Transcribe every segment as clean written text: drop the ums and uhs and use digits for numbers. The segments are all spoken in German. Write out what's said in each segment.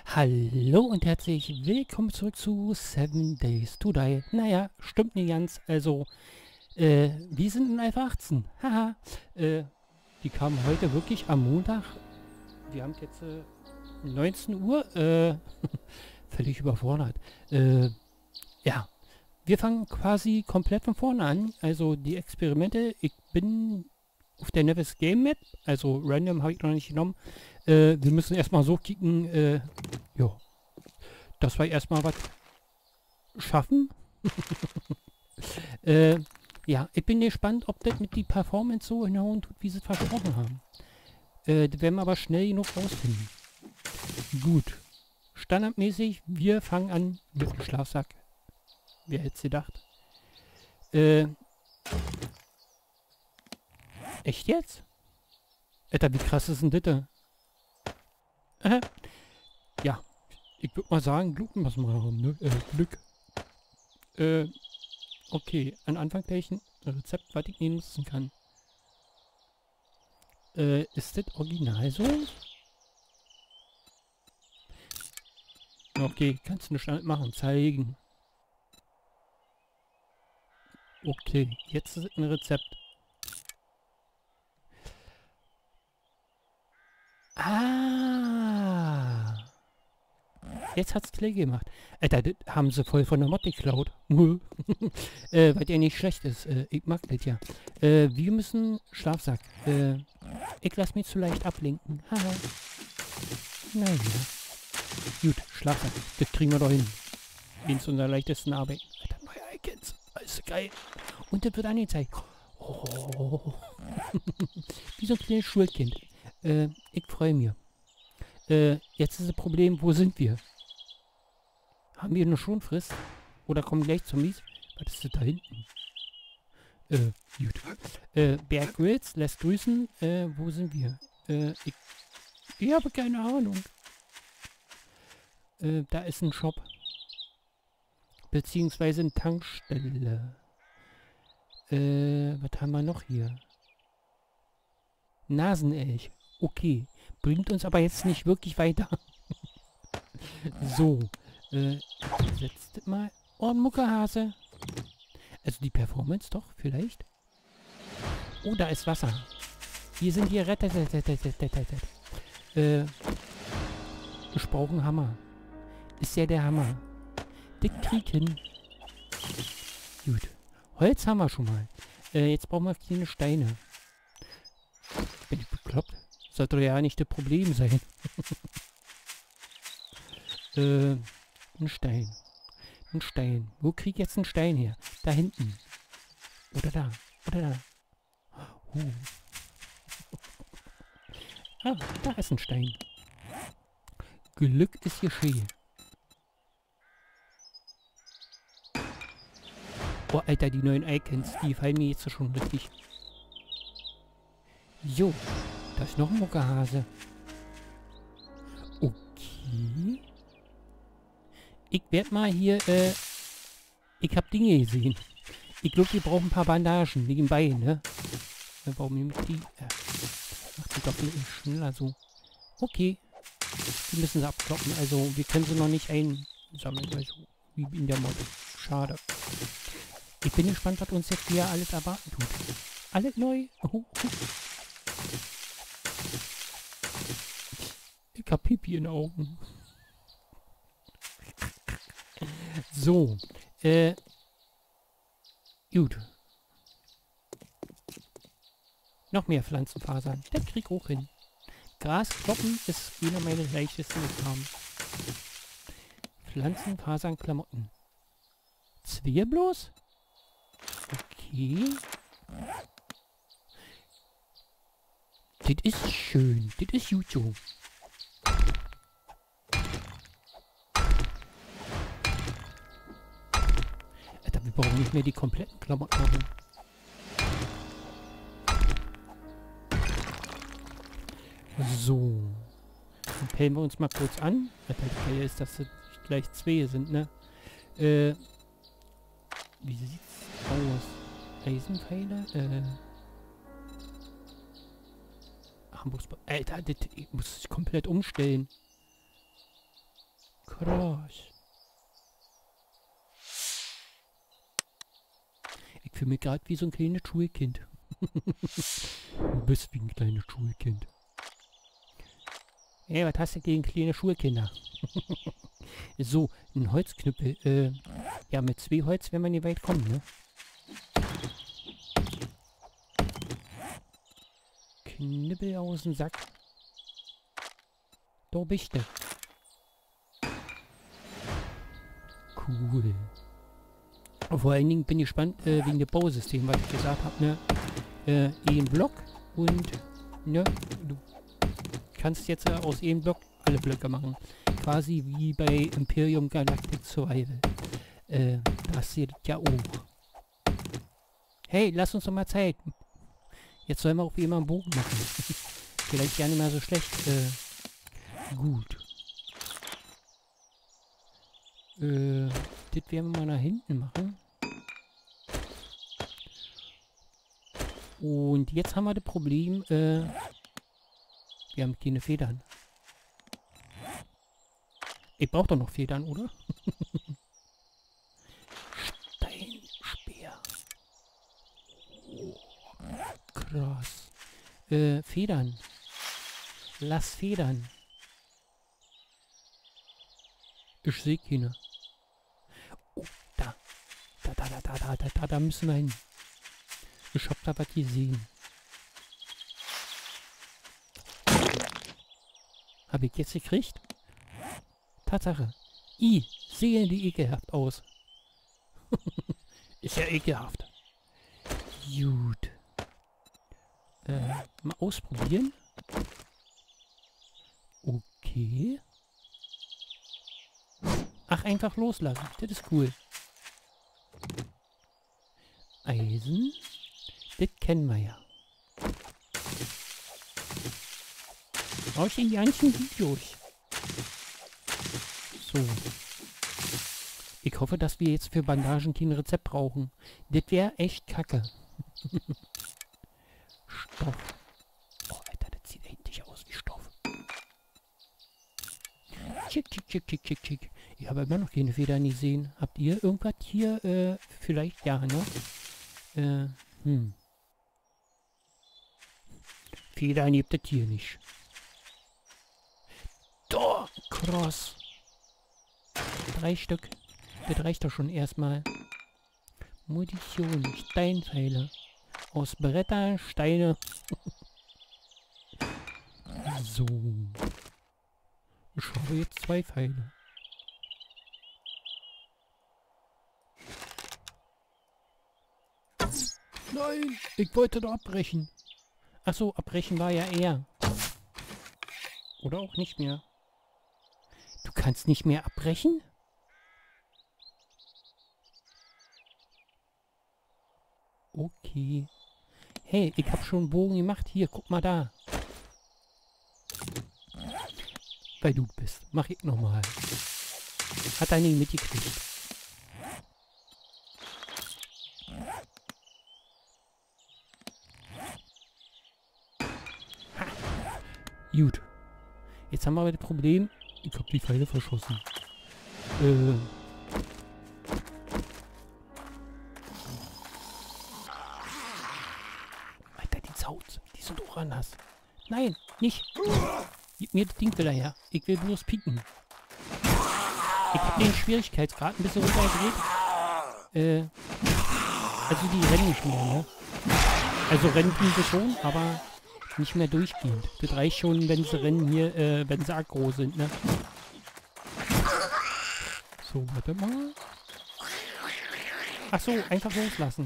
Hallo und herzlich willkommen zurück zu Seven Days to Die. Naja, stimmt nicht ganz. Also, wir sind in Alpha 18. Haha. Die kamen heute wirklich am Montag. Wir haben jetzt 19 Uhr. Völlig überfordert. Ja, wir fangen quasi komplett von vorne an. Also die Experimente. Ich bin auf der Nevis Game Map. Also random habe ich noch nicht genommen. Wir müssen erstmal so kicken. Ja, dass wir erstmal was schaffen. äh, ja, ich bin gespannt, ob das mit die Performance so hinhauen tut, wie sie es versprochen haben. Das werden wir aber schnell genug rausfinden. Gut. Standardmäßig, wir fangen an mit dem Schlafsack. Wer hätte es gedacht? Echt jetzt? Alter, wie krass ist denn das? Ja, ich würde mal sagen, Glück was wir haben, ne? Glück. Okay, an Anfang gleich ein Rezept, was ich nutzen kann. Ist das original so? Okay, kannst du nicht machen, zeigen. Okay, jetzt ist ein Rezept. Ah! Jetzt hat's Klick gemacht. Alter, das haben sie voll von der Mod geklaut. Weil der nicht schlecht ist. Ich mag das ja. Wir müssen Schlafsack. Ich lass mich zu leicht ablenken. Haha. Naja. Gut, Schlafsack. Das kriegen wir doch hin. Eins unserer leichtesten Arbeiten. Alter, neue Icons. Alles geil. Und das wird angezeigt. Oh. Wie so ein kleines Schulkind. Ich freue mich. Jetzt ist das Problem, wo sind wir? Haben wir eine Schonfrist? Oder kommen gleich Zombies? Was ist das da hinten? Gut. Bear Grylls lässt grüßen. Wo sind wir? Ich habe keine Ahnung. Da ist ein Shop. Beziehungsweise eine Tankstelle. Was haben wir noch hier? Nasenelch. Okay. Bringt uns aber jetzt nicht wirklich weiter. So. Setzt mal. Oh, ein Muckerhase. Also die Performance doch, vielleicht. Oh, da ist Wasser. Wir sind hier rettet. Ich brauche einen Hammer. Ist ja der Hammer. Das krieg hin. Gut. Holz haben wir schon mal. Jetzt brauchen wir kleine Steine. Bin ich bekloppt? Sollte ja nicht das Problem sein. Ein Stein. Ein Stein. Wo krieg ich jetzt einen Stein her? Da hinten. Oder da. Oder da. Ah, da ist ein Stein. Glück ist geschehen. Oh, Alter, die neuen Icons, die fallen mir jetzt schon richtig. Jo, da ist noch ein Muckerhase. Okay. Ich werde mal hier, ich habe Dinge gesehen. Ich glaube, wir brauchen ein paar Bandagen wegen Bein, ne? Warum nehme ich die? Macht die doch ein bisschen schneller so. Okay. Die müssen sie abkloppen. Also, wir können sie noch nicht einsammeln. Also, wie in der Mod. Schade. Ich bin gespannt, was uns jetzt hier alles erwarten tut. Alles neu. Ich hab Pipi in den Augen. So. Gut. Noch mehr Pflanzenfasern. Der krieg auch hin. Gras kloppen ist einer meiner leichtesten Aufgaben. Pflanzenfasern, Klamotten. Zwei bloß? Okay. Das ist schön. Das ist gut so. Alter, wir brauchen nicht mehr die kompletten Klamotten machen. So. Dann pellen wir uns mal kurz an. Alter, das Geile ist, dass das gleich zwei sind, ne? Wie sieht's aus? Eisenpfeile? Hamburgs... Alter, das, ich muss es komplett umstellen. Krass. Ich fühle mich gerade wie so ein kleines Schulkind. Du bist wie ein kleines Schulkind. Ey, was hast du gegen kleine Schulkinder? So, ein Holzknüppel. Ja, mit 2 Holz werden wir nicht weit kommen, ne? Knibbel aus dem Sack. Da bist du. Cool. Vor allen Dingen bin ich gespannt wegen dem Bausystem, was ich gesagt habe, ne? Ein Block und, ne? Du kannst jetzt aus einem Block alle Blöcke machen. Quasi wie bei Imperium Galactic Survival. Das seht ja auch. Hey, lass uns doch mal Zeit. Jetzt sollen wir auch wie immer einen Bogen machen. Vielleicht gar nicht mal so schlecht. Gut. Das werden wir mal nach hinten machen. Und jetzt haben wir das Problem, wir haben keine Federn. Ich brauche doch noch Federn, oder? Steinspeer. Oh, krass. Federn. Lass Federn. Ich sehe keine. Oh, da. Da müssen wir hin. Ich hab da was gesehen. Habe ich jetzt gekriegt? Tatsache. Sehen die ekelhaft aus. Ist ja ekelhaft. Gut. Mal ausprobieren. Okay. Ach, einfach loslassen. Das ist cool. Eisen. Das kennen wir ja. Aus den ganzen Videos. So. Ich hoffe, dass wir jetzt für Bandagen kein Rezept brauchen. Das wäre echt kacke. Stoff. Oh, Alter, das sieht endlich aus wie Stoff. Schick. Ich habe immer noch keine Federn gesehen. Habt ihr irgendwas hier? Vielleicht ja, ne? Federn gibt es hier nicht. Da, krass. 3 Stück. Das reicht doch schon erstmal. Munition, Steinpfeile. Aus Bretter, Steine. So. Ich habe jetzt 2 Pfeile. Nein, ich wollte doch abbrechen. Achso, abbrechen war ja er. Oder auch nicht mehr. Du kannst nicht mehr abbrechen? Okay. Hey, ich habe schon einen Bogen gemacht. Hier, guck mal da. Weil du bist. Mach ich nochmal. Hat er nicht mitgekriegt. Ha. Gut. Jetzt haben wir aber das Problem. Ich habe die Pfeile verschossen. Alter, die Zauz. Die sind auch anders. Nein, nicht. Gib mir das Ding wieder her. Ich will bloß pieken. Ich habe den Schwierigkeitsgrad ein bisschen runtergedreht. Also die rennen nicht mehr, ne? Also rennen tun sie schon, aber nicht mehr durchgehend. Das reicht schon, wenn sie rennen hier, wenn sie aggro sind, ne? So, warte mal. Ach so, einfach loslassen.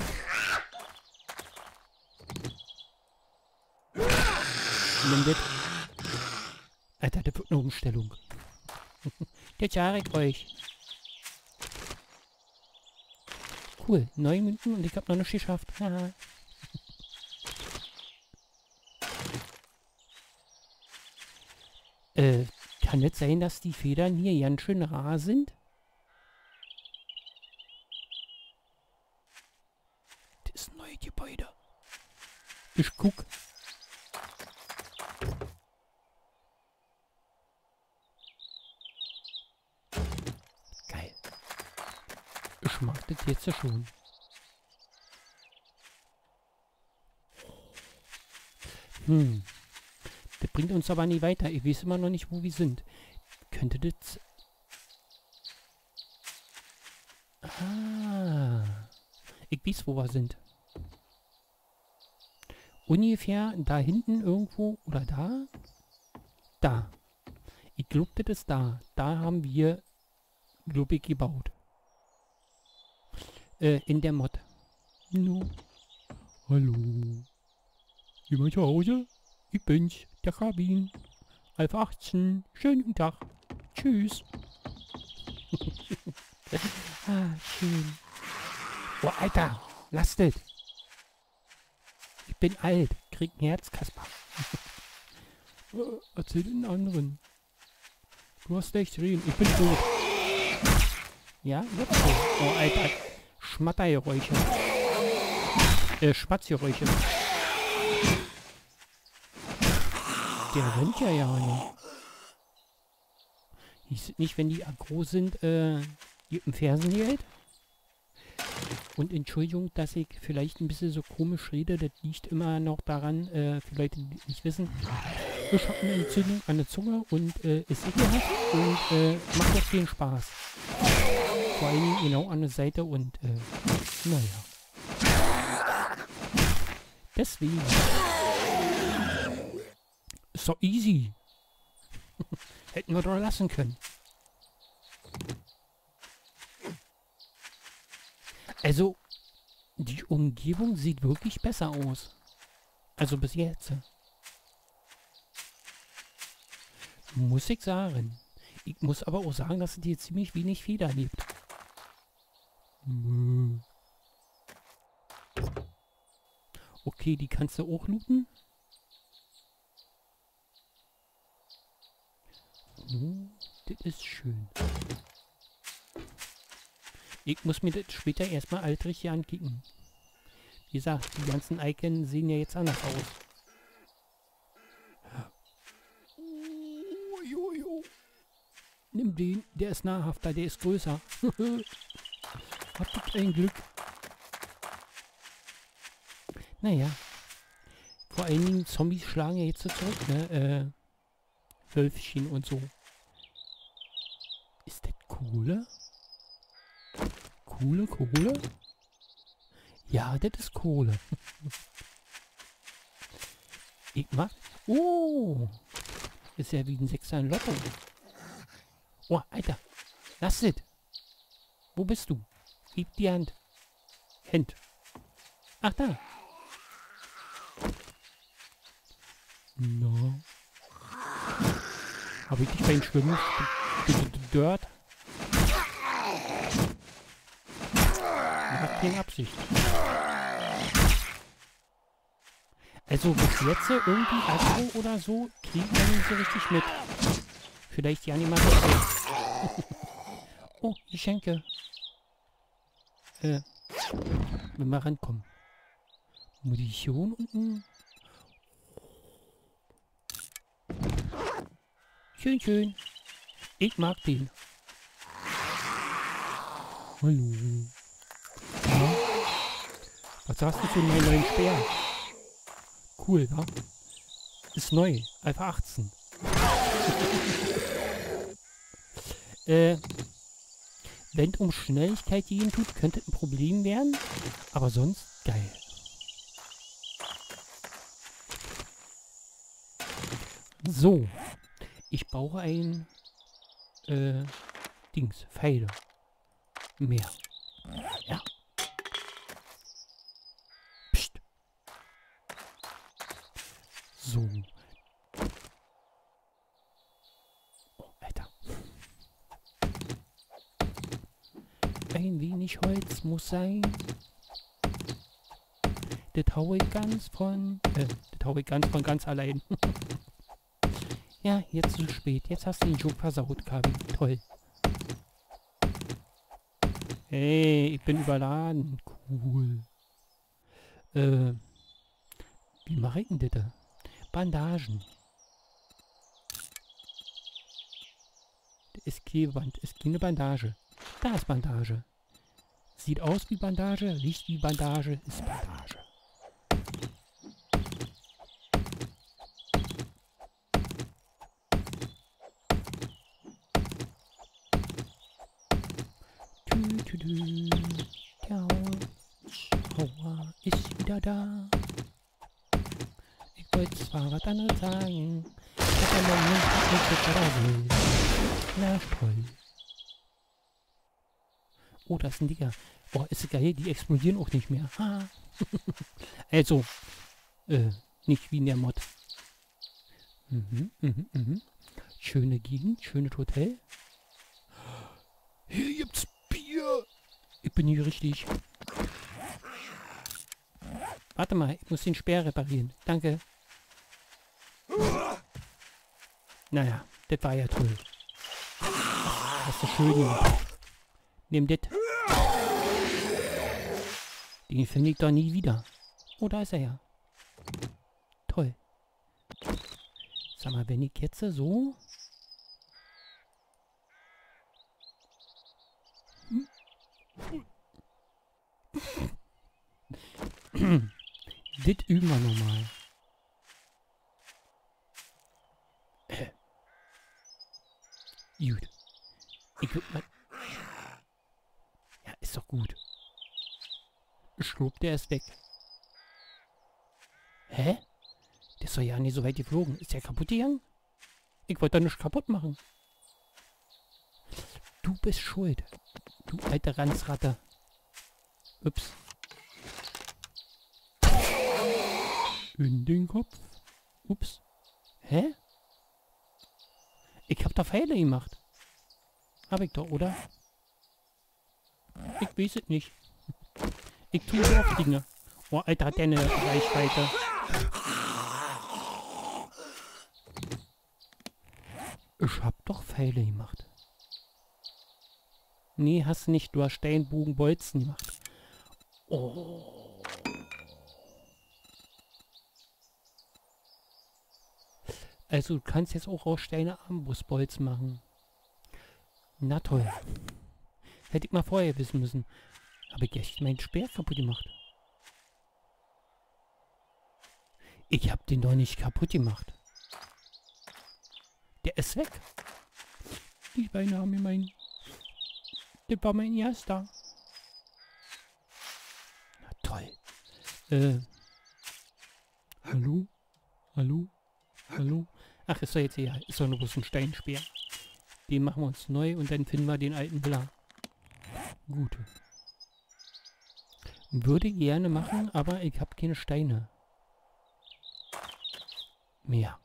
Nimm das. Alter, das wird eine Umstellung. Das sage ich euch. Cool, 9 Minuten und ich habe noch nicht geschafft. Haha. Kann es sein, dass die Federn hier ganz schön rar sind? Das ist ein neues Gebäude. Ich guck. schmeckt das jetzt schon. Das bringt uns aber nie weiter. Ich weiß immer noch nicht, wo wir sind. Könnte das... Ah. Ich weiß, wo wir sind. Ungefähr da hinten irgendwo. Oder da? Da. Ich glaube, das ist da. Da haben wir, glaube ich, gebaut. In der Mod. No. Hallo. Jemand zu Hause? Ich bin's, der Kabin. Alpha 18. Schönen guten Tag. Tschüss. Ah, schön. Oh, Alter. Lasst es. Ich bin alt. Krieg ein Herz, Kasper. Erzähl den anderen. Du hast echt reden. Ich bin tot. Ja, jetzt so. Oh, Alter. Schmattergeräusche. Schmatzgeräusche. Der rennt ja nicht. Hieß nicht, wenn die aggro sind, gibt ein Fersen hält. Und Entschuldigung, dass ich vielleicht ein bisschen so komisch rede, das liegt immer noch daran, für Leute, die nicht wissen, ich habe eine Entzündung an der Zunge und ist ekelhaft und macht auch viel Spaß. Vor allem genau an der Seite und naja. Deswegen. Ist doch easy. Hätten wir doch lassen können. Also, die Umgebung sieht wirklich besser aus. Also bis jetzt. Muss ich sagen. Ich muss aber auch sagen, dass es hier ziemlich wenig Feder gibt. Okay, die kannst du auch looten. Das ist schön. Ich muss mir das später erstmal altrig hier ankicken. Wie gesagt, die ganzen Icons sehen ja jetzt anders aus. Nimm den, der ist nahrhafter, der ist größer. Habt ihr ein Glück. Naja. Vor allen Dingen Zombies schlagen ja jetzt so zurück, ne? Wölfchen und so. Ist das Kohle? Kohle? Ja, das ist Kohle. Ich mach... Oh! Ist ja wie ein Sechser in Lotto. Oh, Alter. Lass es. Wo bist du? Gib die Hand. Hand. Ach, da. No. Habe ich dich beim Schwimmen Dirt? Hat keine Absicht. Also bis jetzt irgendwie Agro oder so kriegen wir nicht so richtig mit. Vielleicht die Animation. Oh, Geschenke. Wenn wir rankommen. Munition unten. Schön, schön. Ich mag den. Hallo. Ja. Was sagst du zu meinem neuen Speer? Cool, wa? Ist neu. Alpha 18. Wenn es um Schnelligkeit gehen tut, könnte es ein Problem werden. Aber sonst geil. So. Ich brauche ein Dings. Pfeile. Mehr. Ja. Psst. So. Oh, Alter. Ein wenig Holz muss sein. Das hau ich ganz von... das hau ich ganz von ganz allein. Ja, jetzt zu spät. Jetzt hast du den Joke versaut, Kabi. Toll. Hey, ich bin überladen. Cool. Wie mache ich denn das? Bandagen. Das ist keine Bandage. Da ist Bandage. Sieht aus wie Bandage, riecht wie Bandage, ist Bandage. Tü. Der Hauer ist wieder da. Ich wollte zwar was anderes sagen, aber mein Mund hat nicht so na toll. Oh, das ist ein Digger. Boah, ist geil, die explodieren auch nicht mehr. Ha. Also, nicht wie in der Mod. Schöne Gegend, schönes Hotel. Hier gibt's Bier. Ich bin hier richtig. Warte mal, ich muss den Speer reparieren. Danke. Naja, das war ja toll. Das ist so schön. Nimm das. Den finde ich doch nie wieder. Oh, da ist er ja. Toll. Sag mal, wenn ich jetzt so... Das üben wir nochmal. Gut. Ich würd mal... Ja, ist doch gut. Schlupp, der ist weg. Hä? Der ist doch ja nicht so weit geflogen. Ist der kaputt gegangen? Ich wollte doch nichts kaputt machen. Du bist schuld. Du alte Ranzratte. Ups. In den Kopf. Ups. Hä? Ich hab da Pfeile gemacht. Hab ich doch, oder? Ich weiß es nicht. Ich tue so oft Dinge. Oh, Alter, hat der eine Reichweite. Ich hab doch Pfeile gemacht. Nee, hast du nicht. Du hast Steinbogen Bolzen gemacht. Oh. Also du kannst jetzt auch aus Steine Armbrustbolzen machen. Na toll. Hätte ich mal vorher wissen müssen. Habe ich echt meinen Speer kaputt gemacht. Ich habe den doch nicht kaputt gemacht. Der ist weg. Die Beine haben mir mein... Das war mein erster. Na toll. Hallo? Hallo? Hallo? Ach, ist doch jetzt egal. Ist doch nur bloß ein Steinspeer. Den machen wir uns neu und dann finden wir den alten Bla. Gut. Würde gerne machen, aber ich habe keine Steine. Mehr.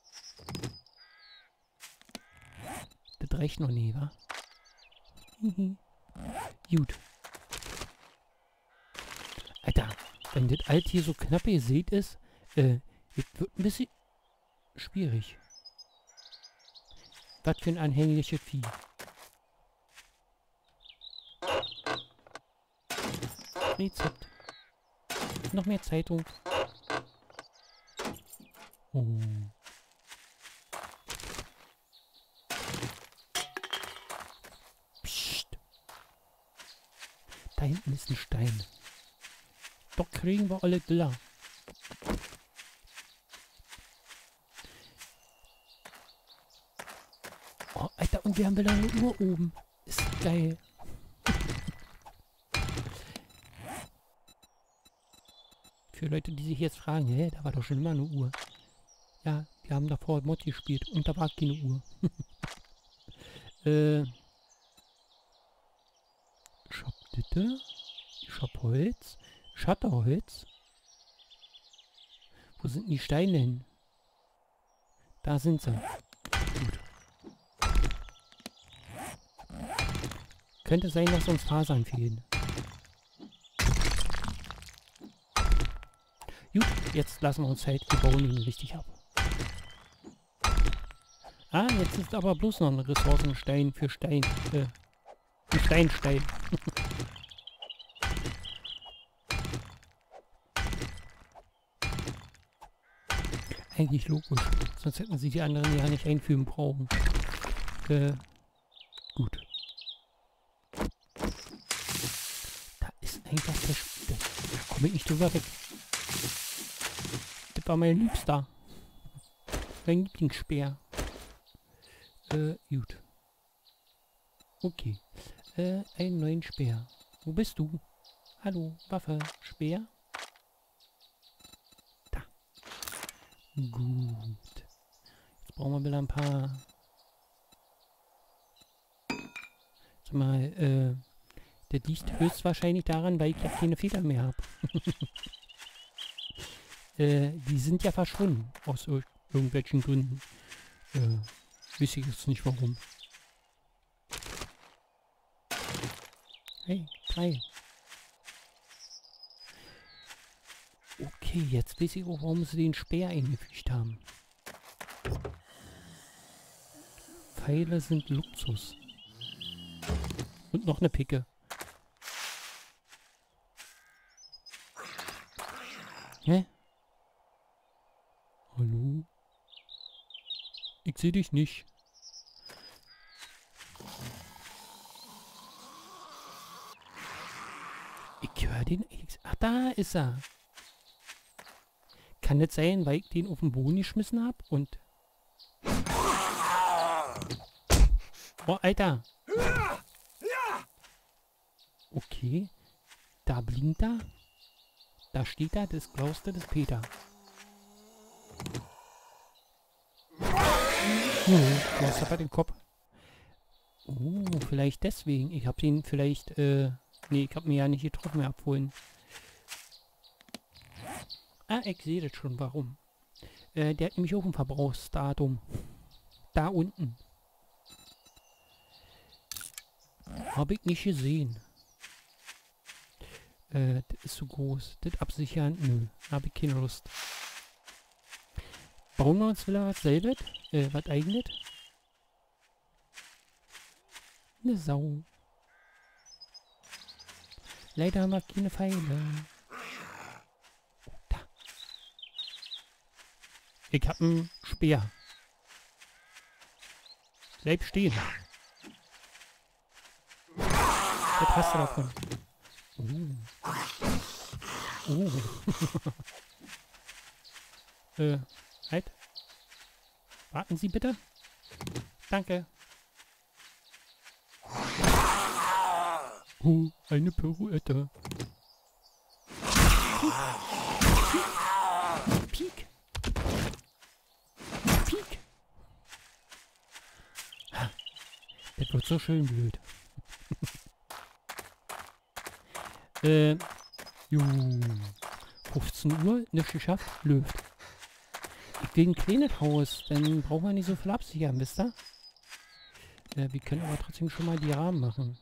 Das reicht noch nie, wa? Gut. Alter, wenn das alt hier so knapp gesät ist, das wird ein bisschen schwierig. Was für ein anhängliches Vieh. Rezept. Noch mehr Zeitung. Oh. Psst. Da hinten ist ein Stein. Doch kriegen wir alle klar. Oh, Alter, und wir haben wieder eine Uhr oben. Ist geil. Für Leute, die sich jetzt fragen, hä, da war doch schon immer eine Uhr. Ja, wir haben davor Mod gespielt und da war keine Uhr. Ich hab Ditte. Ich hab Holz. Schatterholz. Wo sind die Steine hin? Da sind sie. Gut. Könnte sein, dass uns Fasern fehlen. Gut, jetzt lassen wir uns halt, wir bauen ihn richtig ab. Ah, jetzt ist aber bloß noch ein Ressourcenstein für Stein. Ein Steinstein. Eigentlich logisch. Sonst hätten sie die anderen ja nicht einführen brauchen. Gut. einfach da komme ich nicht drüber weg. Das war mein Liebster. Mein Lieblingsspeer. Gut. Okay. Einen neuen Speer. Wo bist du? Hallo, Waffe, Speer. Da. Gut. Jetzt brauchen wir wieder ein paar... Sag mal, das liegt höchstwahrscheinlich daran, weil ich ja keine Federn mehr habe. Die sind ja verschwunden. Aus irgendwelchen Gründen. Weiß ich jetzt nicht warum. Hey, 3. Okay, jetzt weiß ich auch, warum sie den Speer eingefügt haben. Pfeile sind Luxus. Und noch eine Picke. Hä? Hallo? Ich sehe dich nicht. Ich höre den... Ach, da ist er. Kann das sein, weil ich den auf den Boden geschmissen habe und... Oh, Alter. Okay. Da blinkt er. Da steht er, das Klauster des Peter. Du hast aber den Kopf. Oh, vielleicht deswegen. Ich habe den vielleicht, nee, ich habe mir ja nicht getroffen mehr abholen. Ah, ich sehe das schon, warum. Der hat nämlich auch ein Verbrauchsdatum. Da unten. Habe ich nicht gesehen. Das ist zu groß. Das absichern? Nö, habe ich keine Lust. Bauen wir uns wieder was selbes? Was eigenes? Eine Sau. Leider haben wir keine Pfeile. Da. Ich hab einen Speer. Bleib stehen. Was hast du davon? Halt. Warten Sie bitte. Danke. Eine Pirouette. Piek. Piek. Das wird so schön blöd. 15 Uhr, nicht geschafft, läuft. Ich will ein kleines Haus, dann brauchen wir nicht so viel absichern, wisst ihr? Wir können aber trotzdem schon mal die Rahmen machen.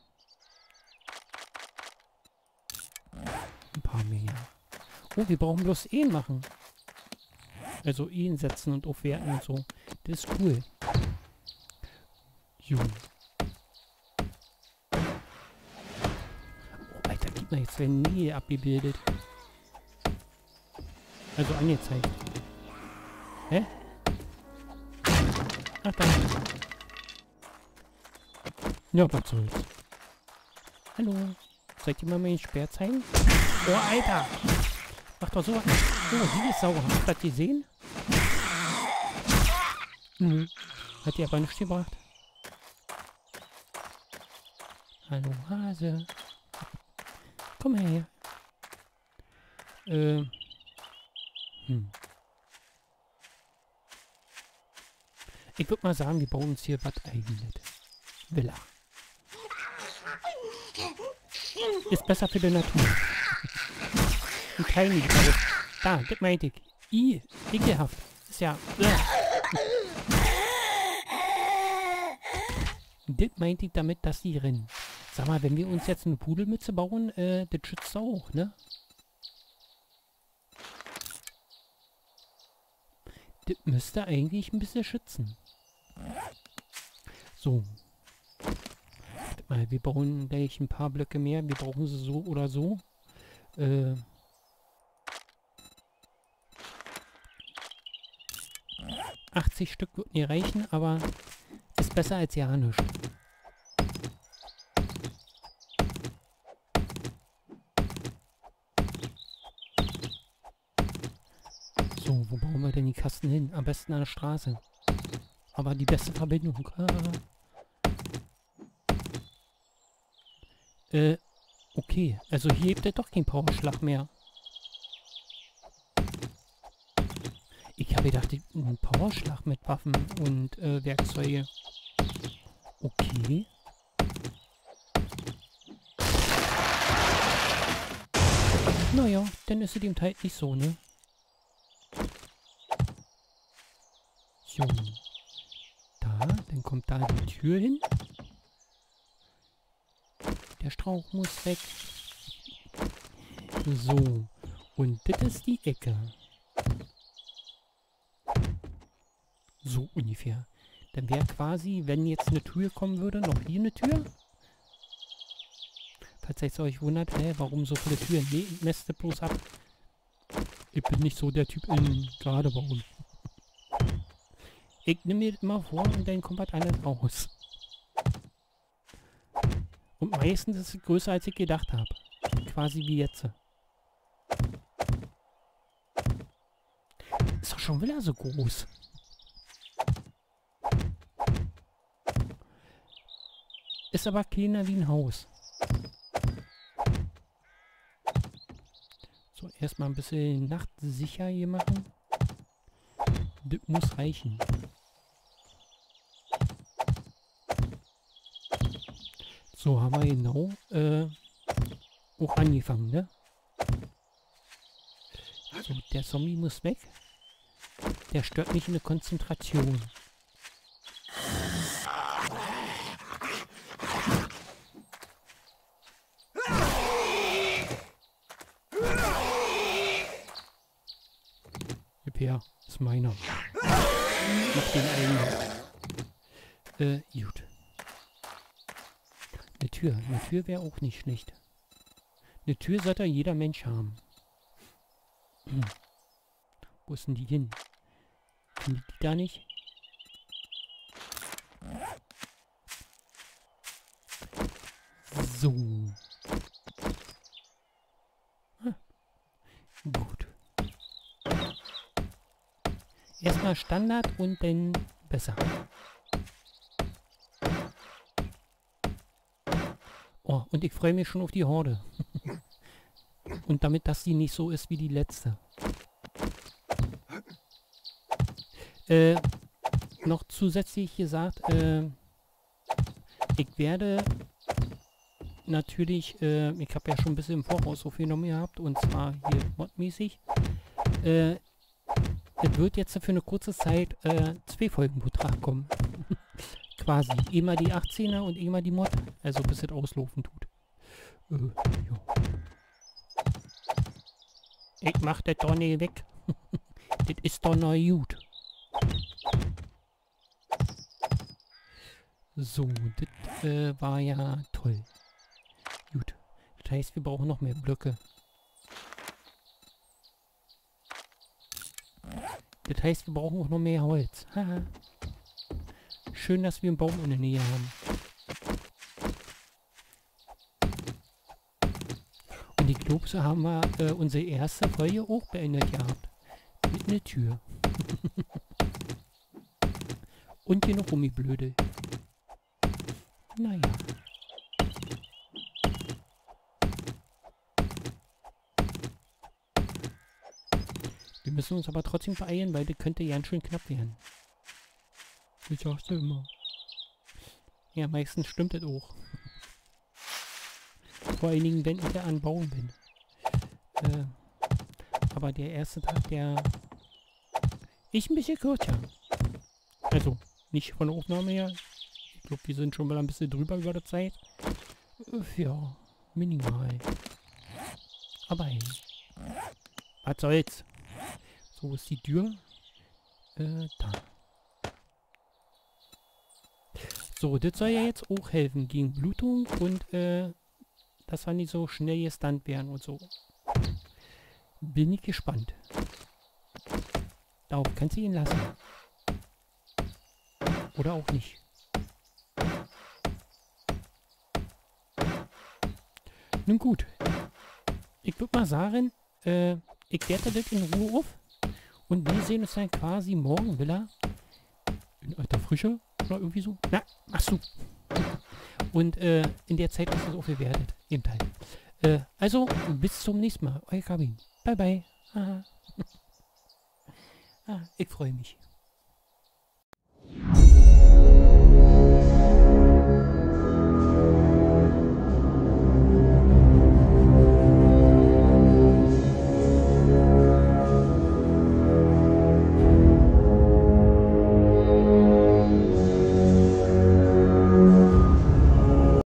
Ein paar mehr. Oh, wir brauchen bloß Ehen machen. Also Ehen setzen und aufwerten und so. Das ist cool. Jo. Oh, Alter, gib mal, jetzt werden Nähe abgebildet. Also angezeigt. Hä? Ach, da. Ja, was soll's. Hallo. Soll ich dir mal meinen Speer zeigen? Oh, Alter. Mach doch so was. Oh, die ist sauer. Habt ihr das gesehen? Hat die aber nicht gebracht. Hallo, Hase. Komm her. Ich würde mal sagen, wir bauen uns hier was eigenes. Villa. Ist besser für die Natur. Ein Tiny House. Da, das meinte ich. Ekelhaft. Ist ja... Das meinte ich damit, dass die rennen. Sag mal, wenn wir uns jetzt eine Pudelmütze bauen, das schützt auch, ne? Das müsste eigentlich ein bisschen schützen. So. Warte mal, wir bauen gleich ein paar Blöcke mehr. Wir brauchen sie so oder so. 80 Stück wird nicht reichen, aber ist besser als ja nichts. kommen wir denn die Kasten hin? Am besten an der Straße. Aber die beste Verbindung. Okay. Also hier hebt er doch keinen Powerschlag mehr. Ich habe gedacht, ein Powerschlag mit Waffen und Werkzeuge. Okay. Naja, dann ist es dem Teil nicht so, ne? So. Da, dann kommt da die Tür hin. Der Strauch muss weg. So. Und das ist die Ecke. So ungefähr. Dann wäre quasi, wenn jetzt eine Tür kommen würde, noch hier eine Tür. Falls ihr euch wundert, warum so viele Türen? Nee, messt bloß ab. Ich bin nicht so der Typ in gerade bauen. Ich nehme mir das immer vor und dann kommt halt alles raus. Und meistens ist es größer, als ich gedacht habe. Quasi wie jetzt. Ist doch schon wieder so groß. Ist aber kleiner wie ein Haus. So, erstmal ein bisschen nachtsicher hier machen. Das muss reichen. So, haben wir genau auch angefangen, ne? So, der Zombie muss weg. Der stört mich in der Konzentration. Ja, ist meiner. Mach den eigenen. Gut. Eine Tür. Eine Tür wäre auch nicht schlecht. Eine Tür sollte jeder Mensch haben. Wo ist denn die hin? Finde ich die da nicht? So. Gut. Erstmal Standard und dann besser. Oh, und ich freue mich schon auf die Horde. Und damit, dass die nicht so ist wie die letzte. Noch zusätzlich gesagt, ich werde natürlich, ich habe ja schon ein bisschen im Voraus aufgenommen gehabt, und zwar hier modmäßig. Es wird jetzt für eine kurze Zeit 2 Folgen pro Tag kommen. Quasi. Immer die 18er und immer die Mod. Also bis es auslaufen tut. Ja. Ich mach das doch nicht weg. Das ist doch noch gut. So, das war ja toll. Gut. Das heißt, wir brauchen noch mehr Blöcke. Das heißt, wir brauchen auch noch mehr Holz. Haha. Schön, dass wir einen Baum in der Nähe haben. Und ich glaube, so haben wir unsere erste Folge auch beendet gehabt. Mit einer Tür. Und hier noch Gummiblödel. Naja. Wir müssen uns aber trotzdem beeilen, weil das könnte ganz schön knapp werden. Das sagst du immer. Ja, meistens stimmt das auch. Vor allen Dingen, wenn ich da an Bauen bin. Aber der erste Tag, der ist ein bisschen kürzer. Also, nicht von der Aufnahme her. Ich glaube, wir sind schon mal ein bisschen drüber über der Zeit. Ja, minimal. Aber hey. Was soll's? So ist die Tür. Da. So, das soll ja jetzt auch helfen gegen Blutung und dass wir nicht so schnell gestunt werden und so. Bin ich gespannt. Darauf kannst du ihn lassen. Oder auch nicht. Nun gut. Ich würde mal sagen, ich werte das in Ruhe auf. Und wir sehen uns dann quasi morgen, Villa. In alter Frische oder irgendwie so. Na, machst du. Und in der Zeit ist das auch bewertet. Eben halt. Also, bis zum nächsten Mal. Euer Kabin. Bye, bye. Aha. Ich freue mich.